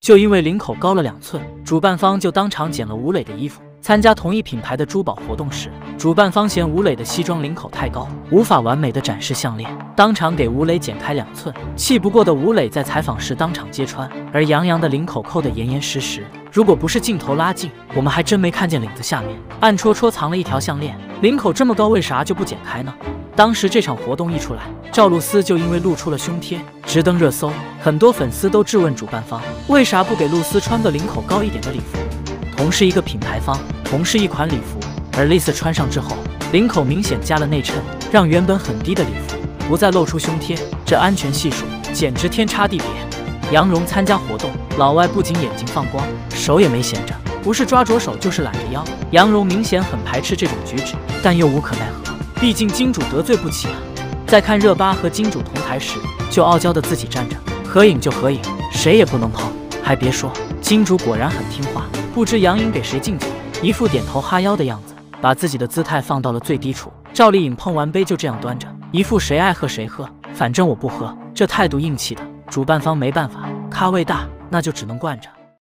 就因为领口高了2寸，主办方就当场剪了吴磊的衣服。参加同一品牌的珠宝活动时，主办方嫌吴磊的西装领口太高，无法完美的展示项链，当场给吴磊剪开2寸。气不过的吴磊在采访时当场揭穿，而杨洋的领口扣得严严实实，如果不是镜头拉近，我们还真没看见领子下面暗戳戳藏了一条项链。领口这么高，为啥就不剪开呢？当时这场活动一出来，赵露思就因为露出了胸贴直登热搜，很多粉丝都质问主办方，为啥不给露丝穿个领口高一点的礼服？同是一个品牌方，同是一款礼服，而丽丝穿上之后，领口明显加了内衬，让原本很低的礼服不再露出胸贴，这安全系数简直天差地别。杨蓉参加活动，老外不仅眼睛放光，手也没闲着，不是抓着手就是揽着腰。杨蓉明显很排斥这种举止，但又无可奈何，毕竟金主得罪不起啊。在看热巴和金主同台时，就傲娇的自己站着，合影就合影，谁也不能碰。还别说，金主果然很听话，不知杨颖给谁敬酒，一副点头哈腰的样子，把自己的姿态放到了最低处。赵丽颖碰完杯就这样端着，一副谁爱喝谁喝，反正我不喝，这态度硬气的。主办方没办法，咖位大，那就只能惯着。